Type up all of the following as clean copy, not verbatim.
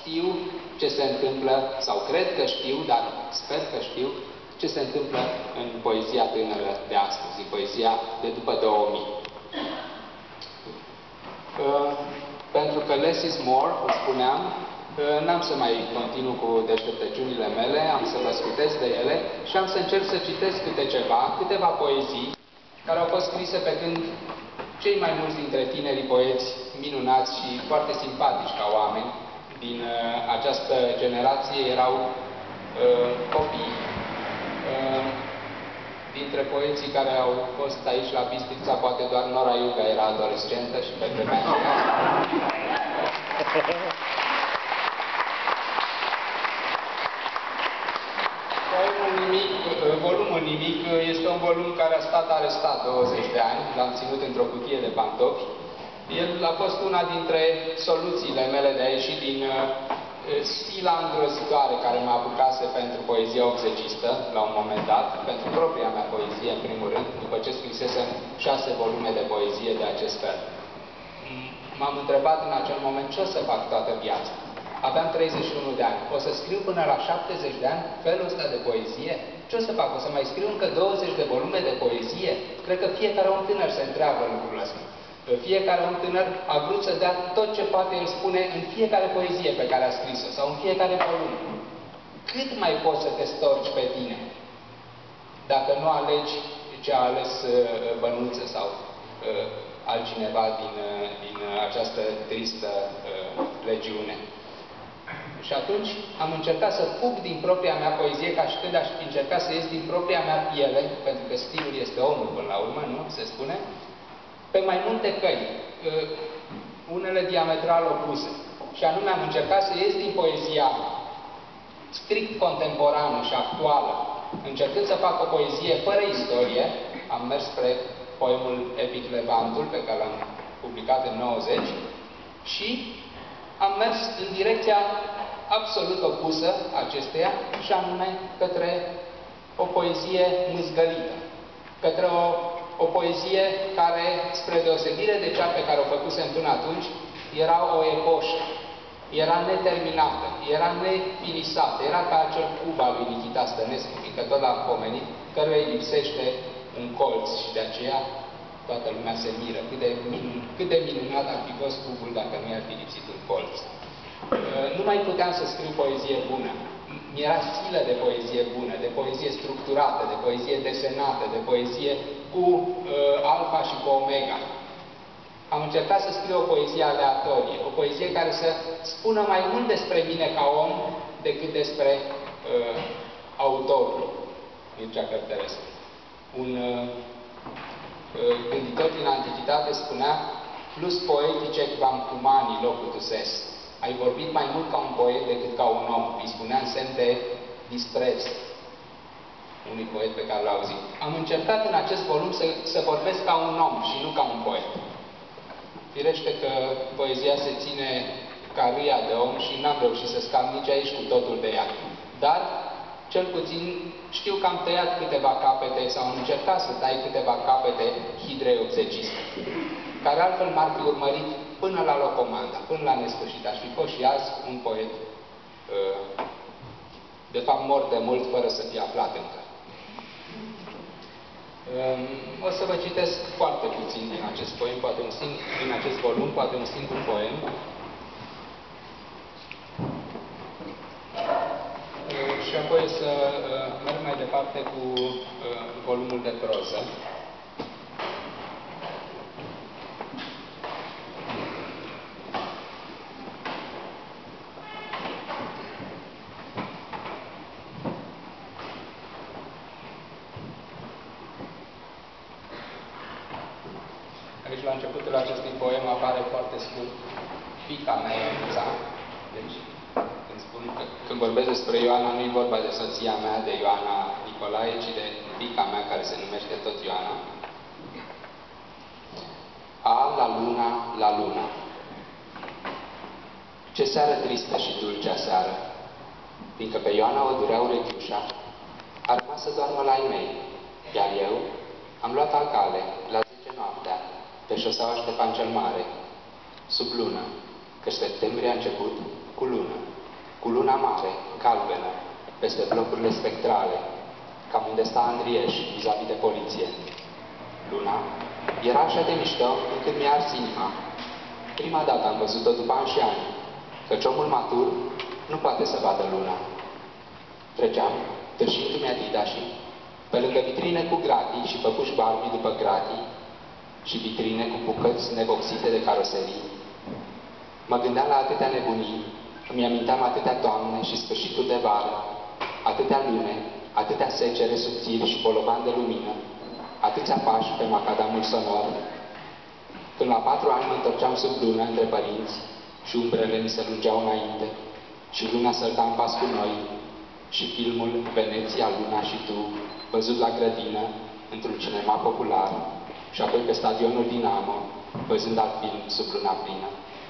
știu ce se întâmplă, sau cred că știu, dar sper că știu, ce se întâmplă în poezia tânără de astăzi, în poezia de după 2000. Pentru că less is more, cum spuneam, n-am să mai continu cu deșteptăciunile mele, am să vă scutesc de ele și am să încerc să citesc câteva poezii care au fost scrise pe când cei mai mulți dintre tinerii poeți minunați și foarte simpatici ca oameni din această generație erau copii. Dintre poeții care au fost aici la Bistrița, poate doar Nora Iuga era adolescentă și pe vremea aceea. Volumul Nimic este un volum care a stat arestat 20 de ani, l-am ținut într-o cutie de pantofi. El a fost una dintre soluțiile mele de a ieși din sfila îngrozitoare care mă apucase pentru poezia obzecistă, la un moment dat, pentru propria mea poezie, în primul rând, după ce scrisesem 6 volume de poezie de acest fel. M-am întrebat în acel moment ce o să fac toată viața. Aveam 31 de ani. O să scriu până la 70 de ani felul ăsta de poezie? Ce o să fac? O să mai scriu încă 20 de volume de poezie? Cred că fiecare om tânăr se întreabă lucrul ăsta. Fiecare om tânăr a vrut să dea tot ce poate el spune în fiecare poezie pe care a scris-o sau în fiecare volum. Cât mai poți să te storci pe tine dacă nu alegi ce a ales Bănuță sau altcineva din această tristă legiune? Și atunci am încercat să fug din propria mea poezie, ca și când aș încerca să ies din propria mea piele, pentru că stilul este omul până la urmă, nu? Se spune, pe mai multe căi, unele diametral opuse. Și anume am încercat să ies din poezia strict contemporană și actuală, încercând să fac o poezie fără istorie. Am mers spre poemul Epic Levantul, pe care l-am publicat în 90, și am mers în direcția absolut opusă acesteia, și anume către o poezie mâzgălită, către o poezie care, spre deosebire de cea pe care o făcusem până atunci, era o epoșă, era neterminată, era nefinisată, era ca acel cub al lui Nichita Stănescu, fiindcă tot l-am pomenit, căruia îi lipsește un colț și de aceea toată lumea se miră. Cât de minunat ar fi fost cubul dacă nu i-ar fi lipsit un colț. Nu mai puteam să scriu poezie bună. Mi-era silă de poezie bună, de poezie structurată, de poezie desenată, de poezie cu alfa și cu omega. Am încercat să scriu o poezie aleatorie, o poezie care să spună mai mult despre mine ca om decât despre autorul Mircea Cărtărescu. Un gânditor din antichitate spunea: plus poetice quam humani locutus est. Ai vorbit mai mult ca un poet decât ca un om. Îi spunea în semn de dispreț unui poet pe care l-a auzit. Am încercat în acest volum să vorbesc ca un om și nu ca un poet. Firește că poezia se ține ca râia de om și n-am reușit să scap nici aici cu totul de ea. Dar, cel puțin, știu că am tăiat câteva capete sau am încercat să tai câteva capete hidrei obzeciste, care altfel m-ar fi urmărit până la locomanda, până la nesfârșit. Aș fi fost și azi un poet, de fapt mort de mult, fără să fie aflat încă. O să vă citesc foarte puțin din acest poem, din acest volum, poate un singur poem. Și apoi să merg mai departe cu volumul de proză. Aici, la începutul acestui poem, apare foarte scurt fiica mea, Ionuța. Deci, când vorbesc despre Ioana, nu e vorba de soția mea, de Ioana Nicolae, ci de fiica mea, care se numește tot Ioana. A, la luna. Ce seară tristă și dulcea seară, fiindcă pe Ioana o dureau rechiușa, a rămas să doarmă la ei mei, iar eu am luat al cale, la 10 noaptea, pe șoseaua Ștefan cel Mare, sub lună, că septembrie a început cu lună. Luna mare, galbenă, peste blocurile spectrale, cam unde sta Andrieș, vis-a-vis de poliție. Luna era așa de mișto încât mi-a ars inima. Prima dată am văzut-o după ani și ani, căci omul matur nu poate să vadă luna. Treceam, târșindu-mi Adidașii, pe lângă vitrine cu gratii și păpuși Barbie după gratii și vitrine cu bucăți nevoxite de caroserii. Mă gândeam la atâtea nebunii, îmi aminteam atâtea toamne și sfârșitul de vară, atâtea lune, atâtea secere subțiri și bolovan de lumină, atâția pași pe macadamul sonor. Când la 4 ani mă întorceam sub lună între părinți și umbrele mi se lungeau înainte și luna sălta în pas cu noi și filmul Veneția, Luna și tu, văzut la grădină, într-un cinema popular și apoi pe stadionul Dinamo, văzând alt film sub luna plină.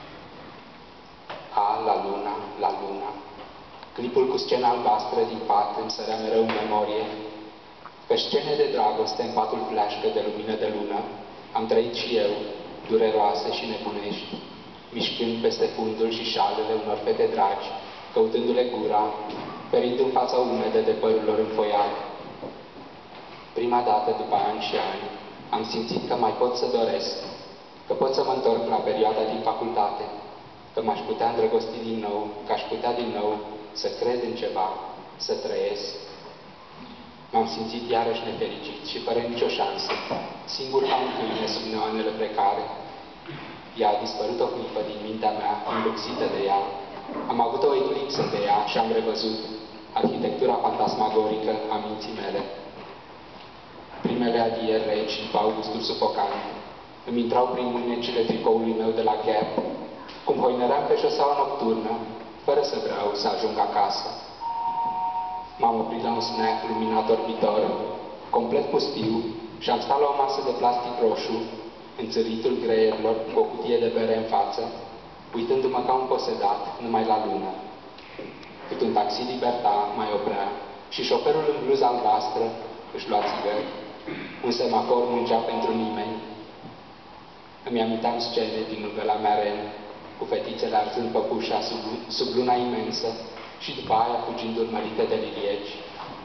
La luna, la luna. Clipul cu scena albastră din pat îmi sărea mereu în memorie. Pe scene de dragoste în patul fleașcă de lumină de lună am trăit și eu, dureroase și nebunești, mișcând peste fundul și șalele unor fete dragi, căutându-le gura, perind în fața umedă de părul lor înfoiat. Prima dată, după ani și ani, am simțit că mai pot să doresc, că pot să mă întorc la perioada din facultate, că m-aș putea îndrăgosti din nou, că aș putea din nou să cred în ceva, să trăiesc. M-am simțit iarăși nefericit și fără nicio șansă, singur ca un câine sub neoanele precare. Ea a dispărut o clipă din mintea mea, înluxită de ea. Am avut o eclipsă de ea și am revăzut arhitectura fantasmagorică a minții mele. Primele adieri reci după augustul sufocant îmi intrau prin mânecile tricoului meu de la Gap, cum hoinăream pe șoseaua nocturnă, fără să vreau să ajung acasă. M-am oprit la un snack luminat orbitor, complet pustiu, și am stat la o masă de plastic roșu, în țâritul greierilor, cu o cutie de bere în față, uitându-mă ca un posedat numai la lună. Cât un taxi Liberta mai oprea și șoferul în bluză albastră își lua țigări, un semafor mungea pentru nimeni. Îmi aminteam scene din novela mea Ren, cu fetițele arzând păpușa sub luna imensă și după aia fugind urmărite de lilieci.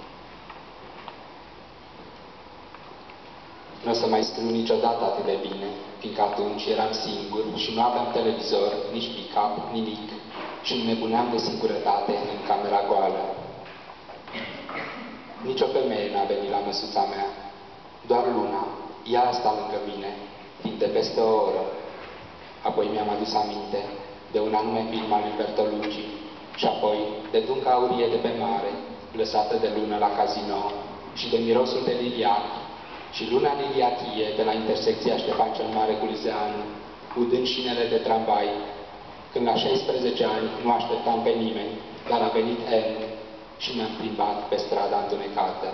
Nu o să mai scriu niciodată atât de bine, fiindcă atunci eram singur și nu aveam televizor, nici pick-up, nimic și îmi nebuneam de singurătate în camera goală. Nici o femeie n-a venit la măsuța mea, doar luna. Ea a stat lângă mine, timp de peste o oră. Apoi mi-am adus aminte de un anume film al lui Bertolucci și apoi de dunca aurie de pe mare, lăsată de lună la casino și de mirosul de liliac și luna liliachie de la intersecția Ștefan cel Mare cu Lizeanu, udând șinele de tramvai, când la 16 ani nu așteptam pe nimeni, dar a venit M și mi-am plimbat pe strada întunecată.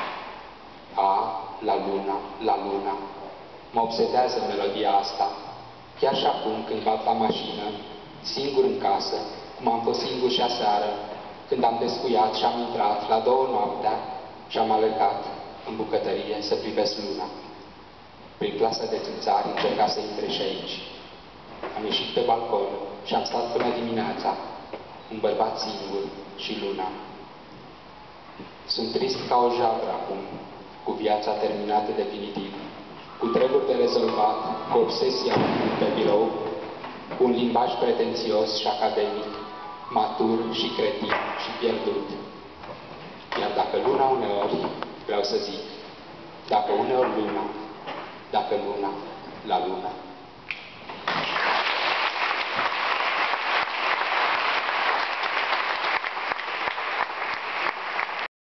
La luna, la luna. Mă obsedează melodia asta. Chiar și acum, când bat la mașină, singur în casă, cum am fost singur și aseară, când am descuiat și am intrat la 2 noaptea și am alergat în bucătărie să privesc luna. Prin clasa de țânțari încerca să intre și aici. Am ieșit pe balcon și am stat până dimineața, un bărbat singur și luna. Sunt trist ca o jabră acum, cu viața terminată definitiv, cu treburi de rezolvat, cu obsesia pe birou, cu un limbaj pretențios și academic, matur și cretin și pierdut. Iar dacă luna uneori, vreau să zic, dacă uneori luna, dacă luna, la lună.